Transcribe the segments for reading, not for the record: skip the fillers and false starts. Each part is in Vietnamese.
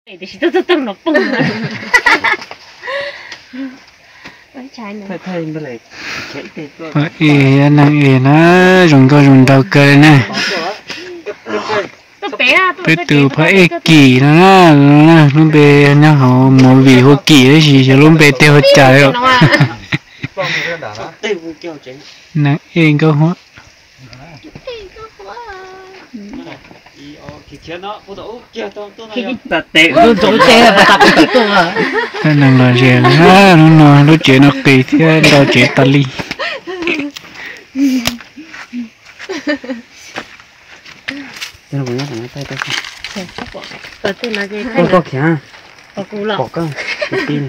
thì chỉ tôi nó bùng với trái nữa thay mới lại chạy thì nàng nó dùng đầu cơ nè biết từ phải kỳ nó bé nó họ một vị hoa kỳ đấy gì cho luôn bé tiêu trời rồi nàng yên có hóa nàng là gì nó chuyện nó kỳ thế đó chuyện ta li nó cũng nhắc nó tay con có kìa có con tin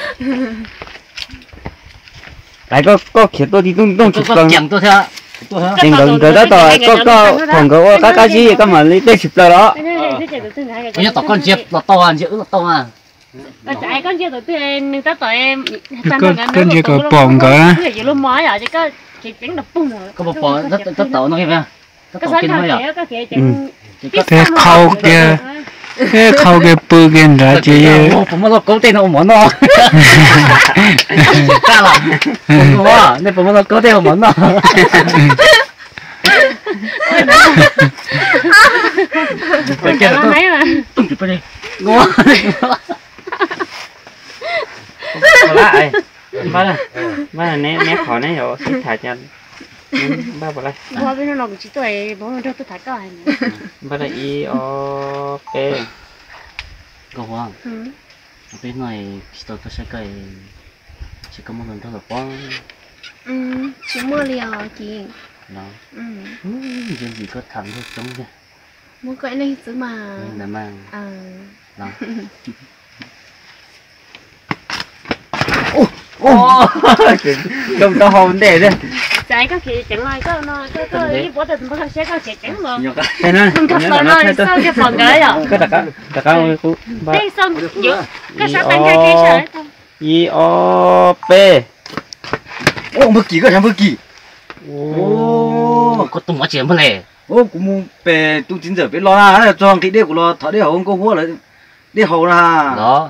lại có kìa tôi đi tung chụp con chẳng tôi theo tình gần tới đó rồi có còn có cái gì có mà lấy tay chụp đó bây giờ tao con chép là to à chữ là to à chạy con chưa tụi em ta tụi em con chưa có bỏng cả chỉ luôn mới à chứ có chỉ tiếng đập bung rồi có một bò rất tàu nó kia vậy cái sáng nào có kia chẳng thế khâu kia bự kia ra chị ผมว่าเราโกเต้นเอาหมอนอกล้าหรอผมว่าเนี่ยผมว่าเราโกเต้นเอาหมอนอไปเจอตัวตุ้มจุดไปเลยงัว ba là né khỏi né rồi xích thải cho ba vào đây qua bên nó chỉ tuổi bố nó cho tôi thải coi ba là i o p có không bên này tôi sẽ cái chỉ có một lần thôi là quá chỉ mua liều chị nó dân gì có thằng thôi chống nha mua cái này chứ mà là mang nó không tao hồn để đấy chạy có khi chẳng ai có nó có ý bỏ tiền bỏ xe có chạy chẳng mà thế nó sao cái phần cái rồi cái đặc cá khu cái xong giữa cái sao tăng cái sợi i o p một kỳ có thằng một kỳ có tung quá chuyện này cũng mua về tu chín giờ biết lo ra cho cái đĩa của lo thở đĩa hậu không mua lại đĩa hậu ra đó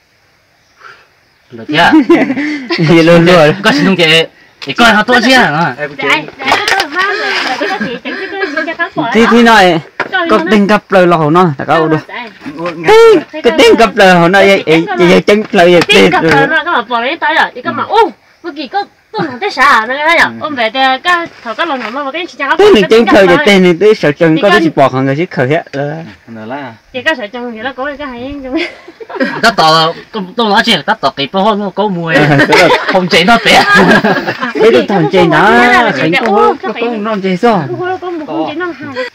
được chưa gì luôn rồi có xin không chị thì coi họ tốt chứ à thì này có tên gặp lời lò nó là câu đâu cái tên gặp lời họ nói vậy chân lời tên gặp lời nó mà bỏ đến tới rồi thì các mà ô bất kỳ có tôi không thấy sao nó cái đó ôm về cái thằng cái lòng nó cái chỉ tên này tên khởi để tên này tới sợ chân có chỉ bỏ hàng người chỉ khởi hết là chỉ có sợ chân thì nó có cái hay ta tỏ tôi nói chuyện ta tỏ cái bao nó có mùi không chế nó bé cái tôi thằng chế nó thành có non chế sao không chế nó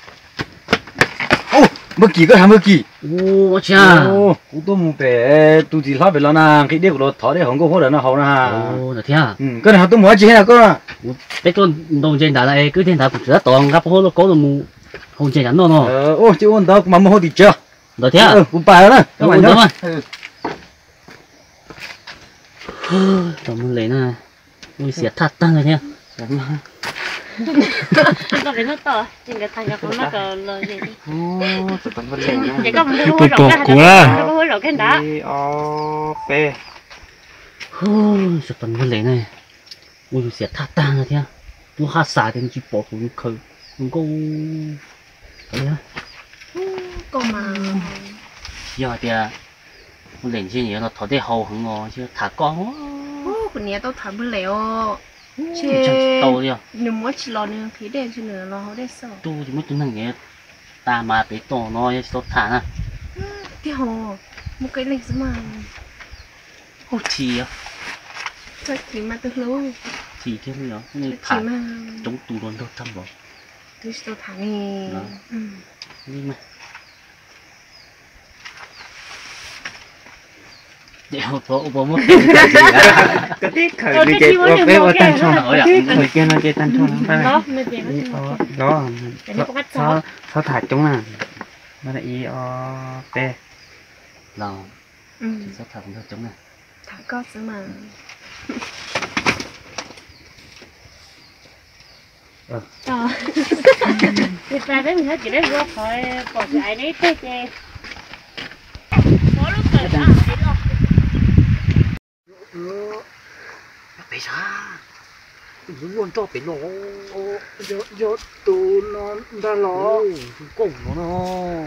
bất kỳ có hàng bất kỳ ô cha tôi mua về tôi chỉ nói về nó nè cái đĩa của nó thỏ đấy không có hỗ trợ nó hậu nè ô là thế à cái này tôi mua chỉ là có cái con đồng trên đá này cứ thiên đá cũng rất toàn gặp hỗ nó có được không chế nhắn nó ô chị ôn đó mà mua thì chưa được thế à cũng phải đó các bạn nhớ tao muốn lấy nè ui xịt thật tăng rồi nha có cái nó to chỉ cái thằng của nó có lời gì chỉ có một cái bột của có hối lộ cái đá o p sao tao muốn lấy này ui xịt thật tăng rồi nha tôi hát xả đến chỉ bỏ cũng khơi không có đấy á có mà giờ thì muốn lấy gì nó thổi để hầu hứng ngon chứ thả con của nhà tôi thả bữa lẹo tao đi nếu muốn chỉ lo nữa thì để cho nữa lo để sao tu thì mới tu năng nghe ta mà bị tổ nó cho thả nè thì hồ một cái lịch mà ô chi á chắc chỉ mà tôi lâu chi thế nữa nên chỉ thả mà chống tu luôn đâu thăm bỏ tôi tôi thả nghe nhưng mà để bộ mất cái tiếc khởi đi chơi ô tan cho khởi kia nó chơi tan cho nó đó sao thả chúng nè nó là i o p là sao thả nó chống này thả có chứ mà Việc ra đấy mình hết chỉ đấy vô khỏi bỏ chạy đấy thế chê. Có luôn luôn cho bị lỗ giờ tụ nó đã lỏ cùng nó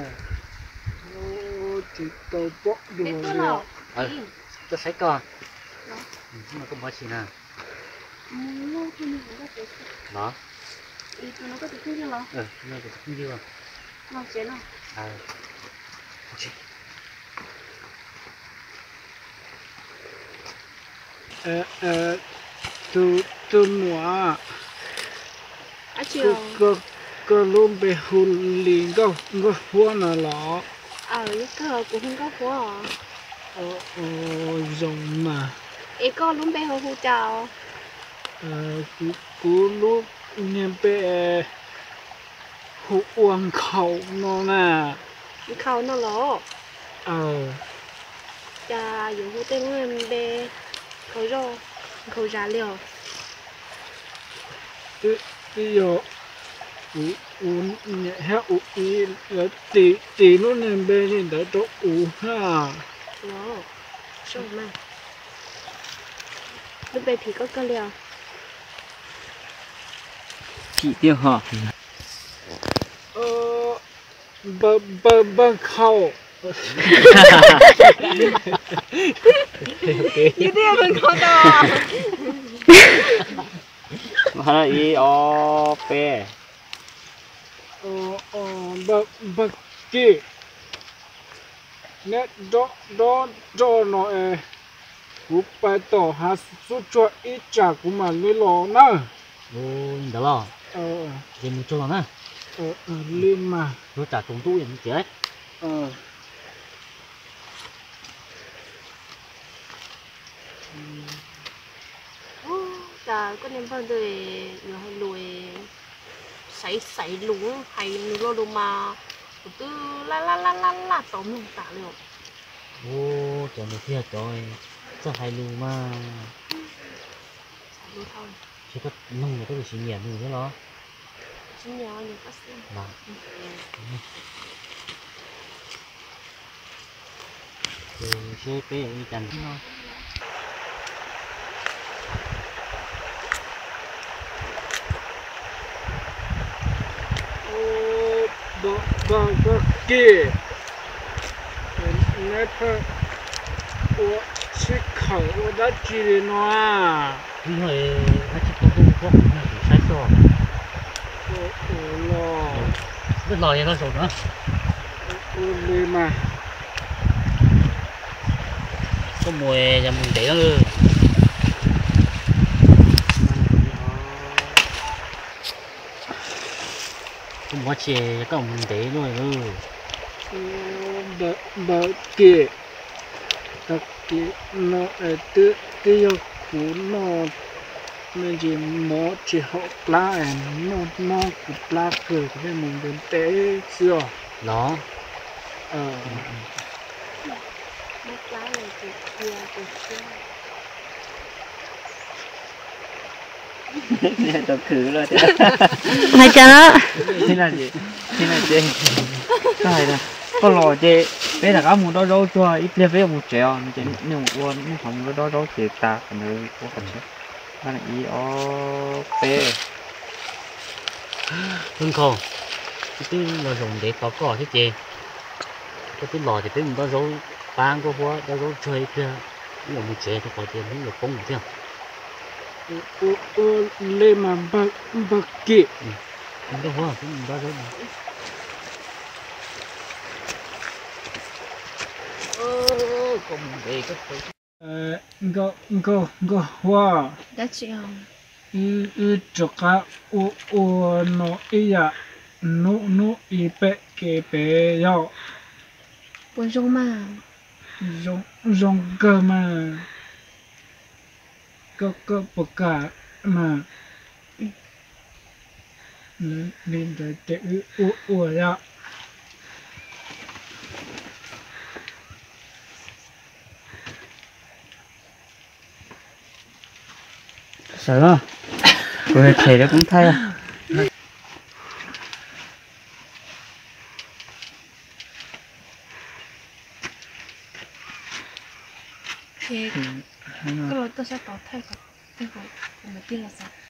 chỉ tàu bọ Biết đồ tôi rồi lò. cho sấy con nhưng mà cũng mới chỉ nào Lâu thôi nhưng mà có đó ý tụi nó có thể không chứ lò. nó cũng không như Nó chế nào. từ mùa Chiều. cơ luôn bị hùn liền có hoa nào lỏ Cái cờ cũng không có phố à. rồng mà Ý có lúc bé hồ hù chào. cú lúc nhìn bé hụ uống khẩu nó nè Khâu nó lỗ. Chà dù hù tên người bé khâu rô. Khâu giá liều. bây giờ heo ý là tí nó nên bé thì đã tốt ha Lỗ. Sôi mà. Lúc bé thì có cơ liều. chỉ tiêu hả bơ khẩu Cái tiêu mình khâu đó. mà là ý o pe bơ kì nét đó nó cú bài tổ hát xuất cho ít trả của mà lấy lò nè đó là thì mình cho nó nè lên mà nó trả tổng tu vậy chết Chà có nên bao đời nhỏ lùi sấy lúng hay lúa đồ mà cứ la tóm lùng tả liệu. trời này thiệt rồi sao hay luôn mà Lúa thôi. chỉ có nông người có được sinh nhật luôn thế đó Chính nhớ nhiều bác sĩ. là thì sẽ bé đi chành bơ kì nét của chiếc khẩu đã chỉ nó vì hồi nó chỉ có tu có cũng sai rồi rất lo cho nó rồi nữa lên mà có mùi và mùi để nó có mùi chè có mùi để rồi bơ kì nó tự yêu cú nó mình chỉ mó chỉ họ lá nó của lá cười của mình đến té xưa đó Bác lá này từ kia từ kia. tôi khử rồi Hay chả. thế là gì cái này có lò chê bây giờ có một đôi rau chua ít lên với một triệu chứ nếu một con nó không có đôi rau thì ta còn được có cần chứ nó là ý o pe hương khô cái nó dùng để có cỏ thế chị cái lò thì biết mình có dấu bang có hoa có dấu chơi kia nhưng mà một chế thì có tiền không được công được chưa lên mà bơ kì mình có hoa thì mình có dấu công để cái go hoa Đã chịu. cho cả nó iya nó ipe kê pe yao Buồn rung mà. rong cơ mà cơ bậc cả mà nên tới tế ya sợ đó rồi thầy nó cũng thay à Thì cái lối tôi sẽ tỏ thay cả. Thay khỏi. Mà tiên là sao?